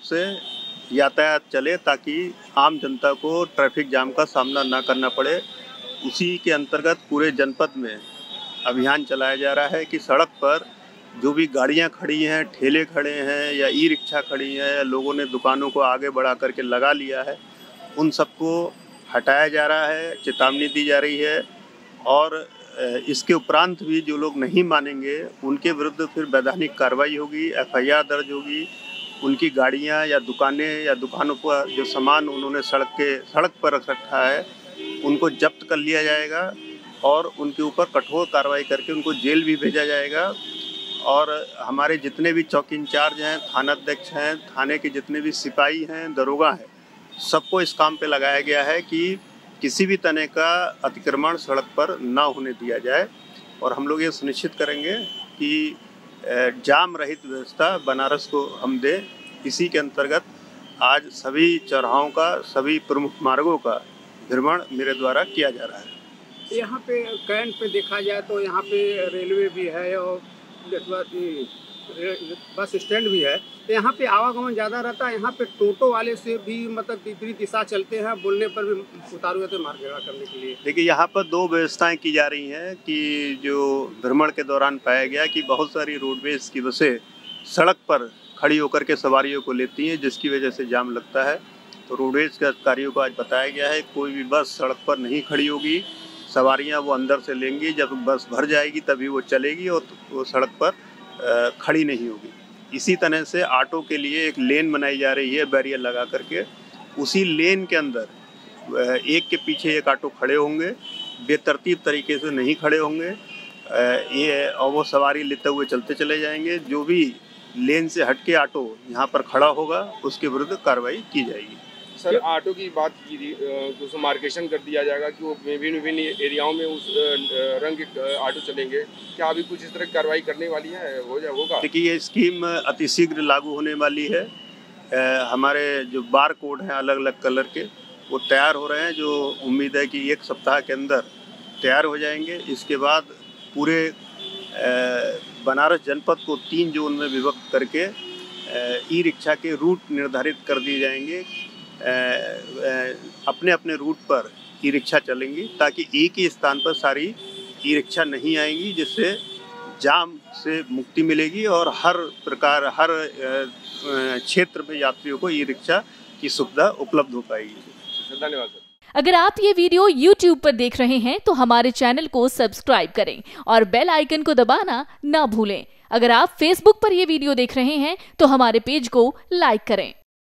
से यातायात चले ताकि आम जनता को ट्रैफिक जाम का सामना ना करना पड़े। उसी के अंतर्गत पूरे जनपद में अभियान चलाया जा रहा है कि सड़क पर जो भी गाड़ियां खड़ी हैं, ठेले खड़े हैं या ई रिक्शा खड़ी हैं, या लोगों ने दुकानों को आगे बढ़ा करके लगा लिया है, उन सबको हटाया जा रहा है, चेतावनी दी जा रही है। और इसके उपरांत भी जो लोग नहीं मानेंगे उनके विरुद्ध फिर वैधानिक कार्रवाई होगी, FIR दर्ज होगी। उनकी गाड़ियां या दुकानें या दुकानों पर जो सामान उन्होंने सड़क पर रख रखा है उनको जब्त कर लिया जाएगा और उनके ऊपर कठोर कार्रवाई करके उनको जेल भी भेजा जाएगा। और हमारे जितने भी चौकी इंचार्ज हैं, थानाध्यक्ष हैं, थाने के जितने भी सिपाही हैं, दरोगा हैं, सबको इस काम पे लगाया गया है कि किसी भी तरह का अतिक्रमण सड़क पर ना होने दिया जाए। और हम लोग ये सुनिश्चित करेंगे कि जाम रहित व्यवस्था बनारस को हम दें। इसी के अंतर्गत आज सभी चौराहों का, सभी प्रमुख मार्गों का भ्रमण मेरे द्वारा किया जा रहा है। यहाँ पे कैंट पे देखा जाए तो यहाँ पे रेलवे भी है और बस स्टैंड भी है, तो यहाँ पे आवागमन ज़्यादा रहता है। यहाँ पे टोटो वाले से भी मतलब विपरीत दिशा चलते हैं, बोलने पर भी उतारू जाते हैं मार्ग करने के लिए। देखिए, यहाँ पर 2 व्यवस्थाएं की जा रही हैं कि जो भ्रमण के दौरान पाया गया कि बहुत सारी रोडवेज की बसें सड़क पर खड़ी होकर के सवारियों को लेती हैं, जिसकी वजह से जाम लगता है। तो रोडवेज के अधिकारियों को आज बताया गया है कोई भी बस सड़क पर नहीं खड़ी होगी, सवारियाँ वो अंदर से लेंगी, जब बस भर जाएगी तभी वो चलेगी और वो सड़क पर खड़ी नहीं होगी। इसी तरह से ऑटो के लिए एक लेन बनाई जा रही है बैरियर लगा करके। उसी लेन के अंदर एक के पीछे एक ऑटो खड़े होंगे, बेतरतीब तरीके से नहीं खड़े होंगे ये, और वो सवारी लेते हुए चलते चले जाएंगे। जो भी लेन से हटके ऑटो यहाँ पर खड़ा होगा उसके विरुद्ध कार्रवाई की जाएगी। सर, ऑटो की बात की थी, उसको मार्केशन कर दिया जाएगा कि वो विभिन्न एरियाओं में उस रंग के ऑटो चलेंगे। क्या अभी कुछ इस तरह कार्रवाई करने वाली है, होगा? देखिए, ये स्कीम अतिशीघ्र लागू होने वाली है। हमारे जो बार कोड हैं अलग अलग कलर के वो तैयार हो रहे हैं, जो उम्मीद है कि 1 सप्ताह के अंदर तैयार हो जाएंगे। इसके बाद पूरे बनारस जनपद को 3 जोन में विभक्त करके ई रिक्शा के रूट निर्धारित कर दिए जाएंगे। अपने अपने रूट पर ई रिक्शा चलेंगी ताकि एक ही स्थान पर सारी ई रिक्शा नहीं आएंगी, जिससे जाम से मुक्ति मिलेगी और हर प्रकार हर क्षेत्र में यात्रियों को ई रिक्शा की सुविधा उपलब्ध हो पाएगी। धन्यवाद सर। अगर आप ये वीडियो YouTube पर देख रहे हैं तो हमारे चैनल को सब्सक्राइब करें और बेल आइकन को दबाना ना भूलें। अगर आप Facebook पर ये वीडियो देख रहे हैं तो हमारे पेज को लाइक करें।